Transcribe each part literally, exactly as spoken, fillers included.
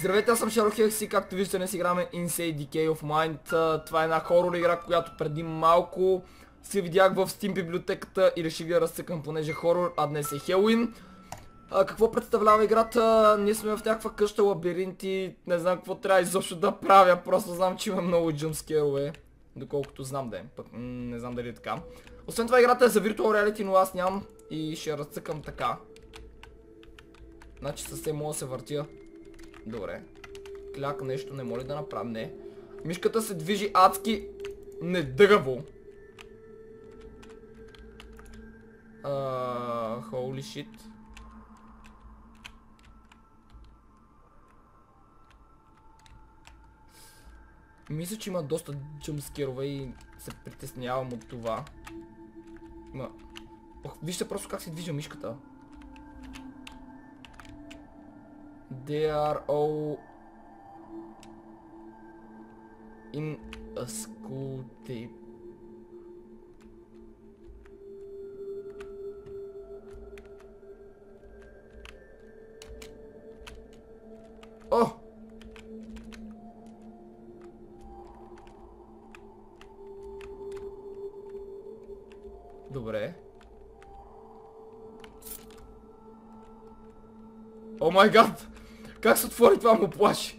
Здравейте, аз съм Шерлок Хекс и както виждате днес играме Insane Decay of Mind. Това е една хорор игра, която преди малко си видях в Steam библиотеката и реших да разцъкам, понеже е хорор, а днес е Хелуин. А, какво представлява играта? Ние сме в някаква къща, лабиринти, не знам какво трябва изобщо да правя, просто знам, че има много джъмпскерове. Доколкото знам да е, пък не знам дали е така. Освен това играта е за Virtual Reality, но аз нямам и ще разцъкам така. Значи съвсем мога да се въртя. Добре. Кляк нещо не моля да направим. Не. Мишката се движи адски недъгаво. Uh, holy shit. Мисля, че има доста джъмпскерове и се притеснявам от това. Ма... Ох, вижте просто как се движа мишката. They are all in a school tape. О! Добре. О май гад! Как се отвори това, му плаши?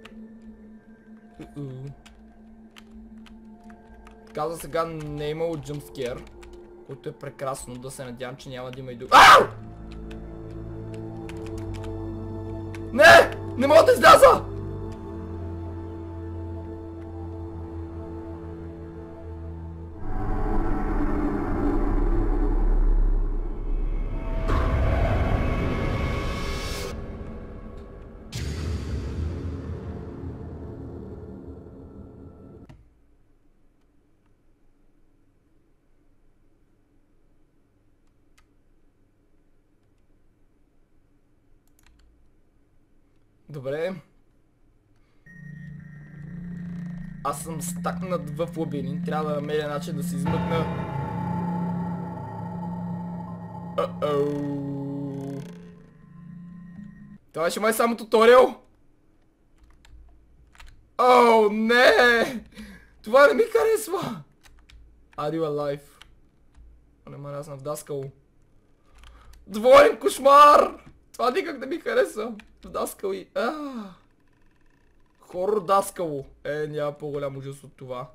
Каза сега не е имало джъмпскер, което е прекрасно, да се надявам, че няма да има и друг. Ау! Не! Не мога да изляза! Добре. Аз съм стакнат в лабиринт. Трябва да намеря начин да се измъкна. Uh-oh. Това беше май само туториал. О, не! Това не ми харесва. Are you alive? Не ма аз съм вдаскал. Двоен кошмар! Това никак не ми хареса. Вдаскал и... Ааа... Хорор даскало. Е, няма по-голям ужас от това.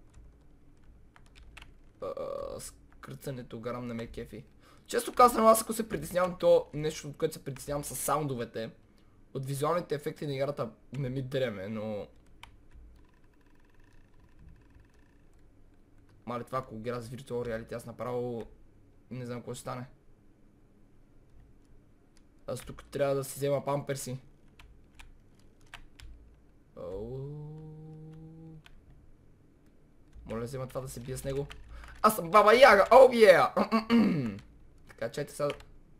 Ааа... Скръцането гарам не ме кефи. Често казвам, аз ако се притеснявам, то нещо, от което се притеснявам са саундовете. От визуалните ефекти на играта не ми дреме, но... Мали това, ако игра с Virtual Reality, аз направо... Не знам какво ще стане. Аз тук трябва да си взема памперси. Моля да взема това да се бия с него. Аз съм Баба Яга! Оу е! Така, чайте сега.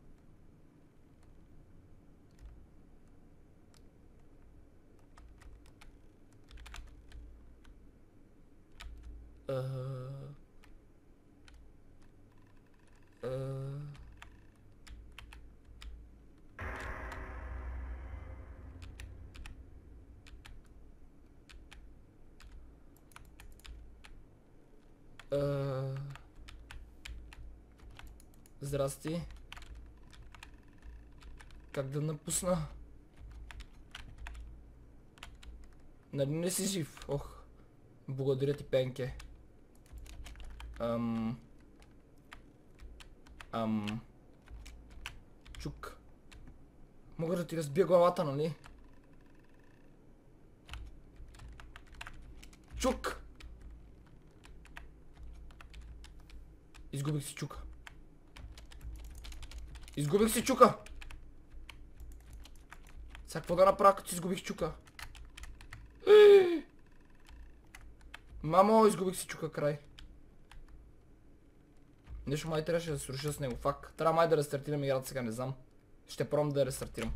Uh... Здрасти. Как да напусна? Нали не си жив? Ох. Благодаря ти, Пенке. Ам... Ам... Чук. Мога да ти разбия главата, нали? Чук! Изгубих си чука. Изгубих си чука. Сега какво да направя, като си изгубих чука? Мамо, изгубих си чука, край. Нещо май трябваше да се сруша с него. Фак. Трябва май да рестартирам играта сега, не знам. Ще пробвам да я рестартирам.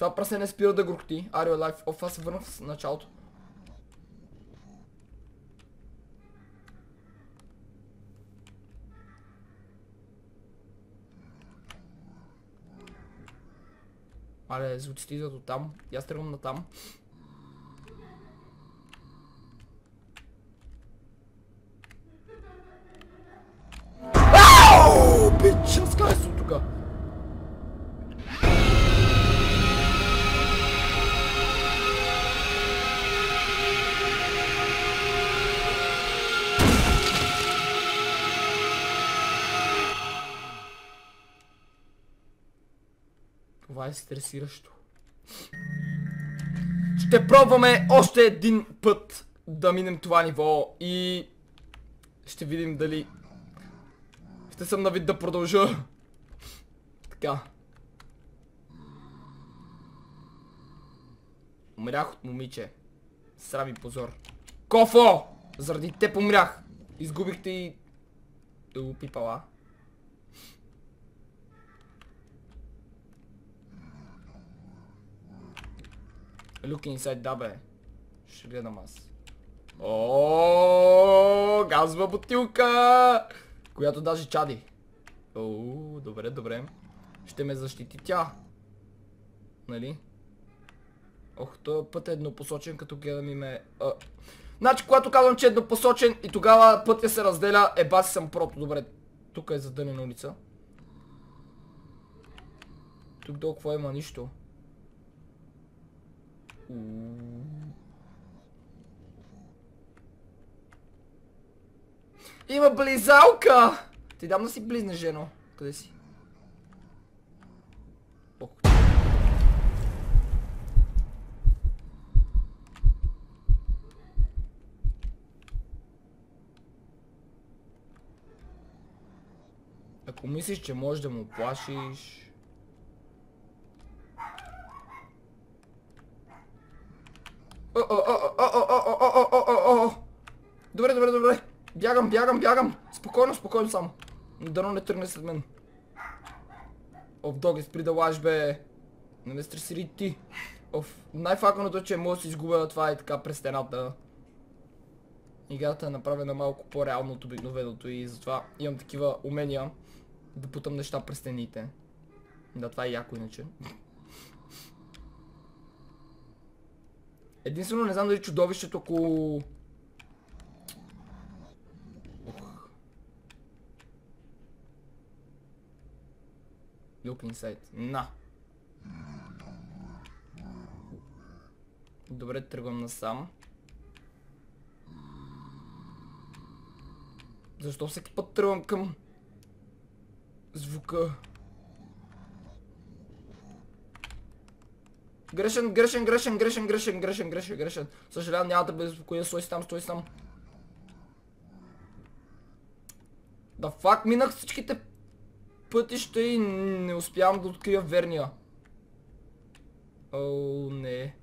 Това прасе не спира да грохти. Are you alive? О, това се върна в началото. Мале, звуците идват от там. И аз тръгвам на там. Ау! Бич, разкай се от тука. Това е стресиращо. Ще пробваме още един път да минем това ниво и ще видим дали ще съм на вид да продължа. Така. Умрях от момиче. Срам и позор. Кофо! Заради те помрях. Изгубихте и... Пипала. Look inside, да бе. Ще гледам аз. Ооо, газова бутилка, която даже чади. Ооо, добре, добре. Ще ме защити тя. Нали? Ох, този път е еднопосочен, като гледам и ме... А... Значи, когато казвам, че е еднопосочен и тогава пътя се разделя, е баси съм прото. Добре, тук е задънена улица. Тук долу какво има? Нищо. Има близалка! Ти дам да си близна, жено. Къде си? Ох. Ако мислиш, че можеш да му плашиш... Добре, добре, добре. Бягам, бягам, бягам. Спокойно, спокойно само. Дано не тръгне след мен. Оф, доги, спри да лаш, бе. Не ме стресири ти. Оф, най-факаното е, че мога да си изгубя това и така през стената. Играта е направена малко по-реално от обикновеното и затова имам такива умения да путам неща през стените. Да, това е яко иначе. Единствено не знам дали чудовището, ако... Ох. Look inside. На. Добре, тръгвам насам. Защо всеки път тръгвам към... звука? Грешен, грешен, грешен, грешен, грешен, грешен, грешен, грешен. Съжалявам, няма да безпокоя, стой си там, стой си там. Да фак, минах всичките пътища и не успявам да открия верния. О, не.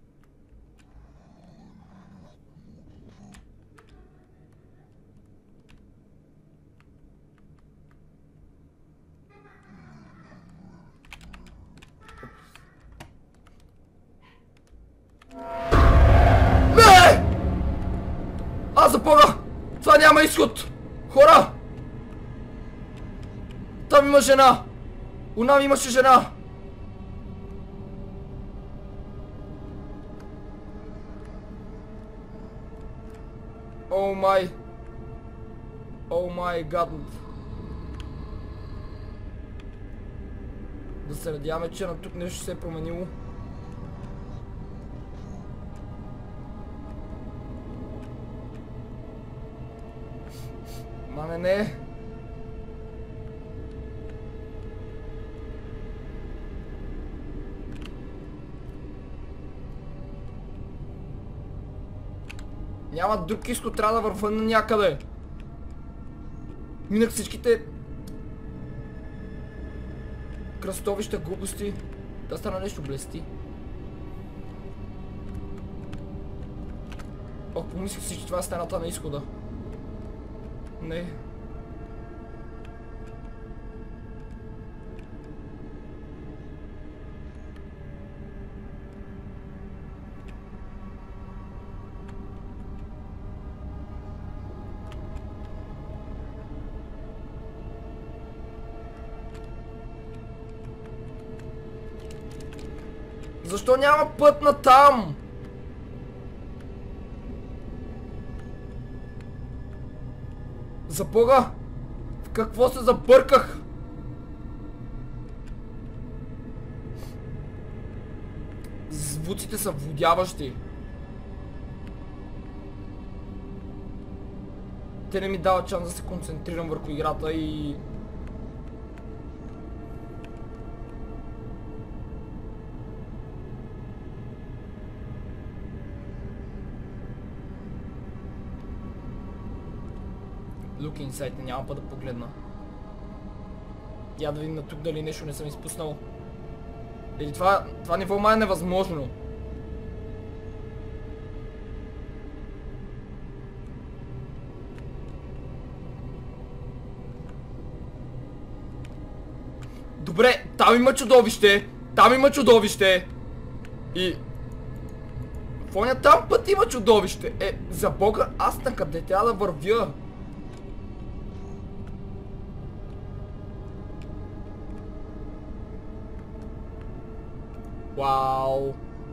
Аз запомня! Това няма изход! Хора! Там има жена! У нам имаше жена! О май! О май гад! Да се надяваме, че на тук нещо се е променило. Мане не! Няма друг изход, трябва да вървя на някъде. Минах всичките кръстовища, глупости. Да стана нещо блести. Ох, помислих си, че това е стената на изхода. Не. Защо няма път на там? За Бога! В какво се забърках? Звуците са водяващи. Те не ми дават шанс да се концентрирам върху играта и... Look inside, няма път да погледна. Я да видим на тук дали нещо не съм изпуснал. Или това, това ниво май е невъзможно. Добре, там има чудовище. Там има чудовище. И... в оня там път има чудовище. Е, за Бога, аз на къде трябва да вървя? Вау.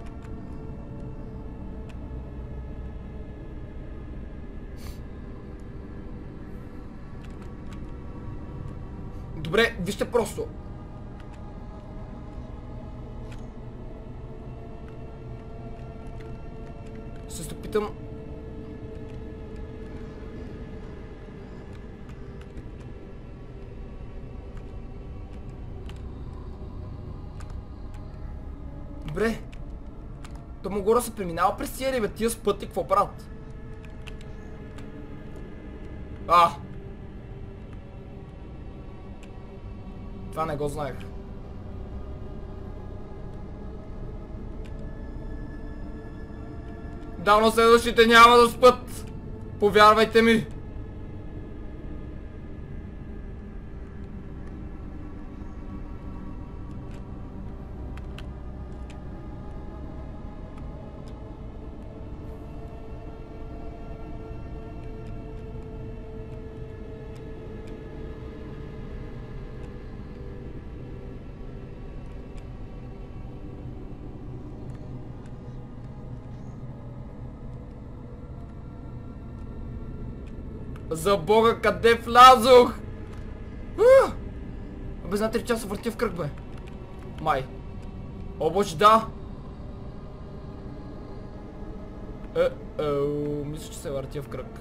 Добре, вижте просто. Се стопитам. Добре. То му горе се преминава през тия ли, бе, тия с пъти, какво правят? А! Това не го знаех. Давно следващите няма да спят. Повярвайте ми. За Бога, къде влязох? Абе, знаете ли, че аз се въртя в кръг, бе? Май. О, боже, да! Е, е, мисля, че се въртя в кръг.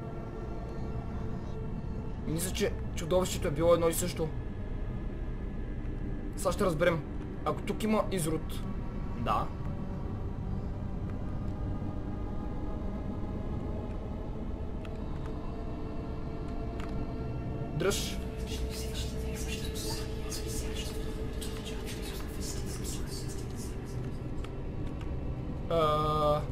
Мисля, че чудовището е било едно и също. Сега ще разберем. Ако тук има изрод. Да. Дръж. А...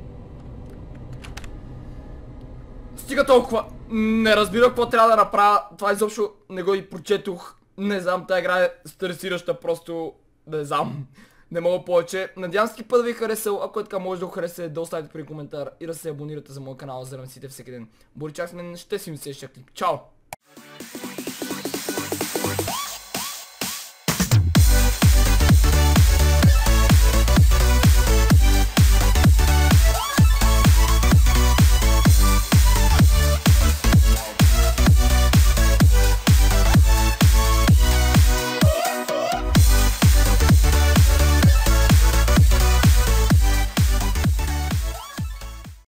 Стига толкова. Не разбира какво трябва да направя. Това изобщо не го и прочетох. Не знам, тази игра е стресираща, просто не знам. Не мога повече. Надявам се път да ви е харесал. Ако е така, може да го харесате, да оставите при коментар и да се абонирате за моя канал, за да не всеки ден. Боричак с мен, ще си ми се шакли. Чао!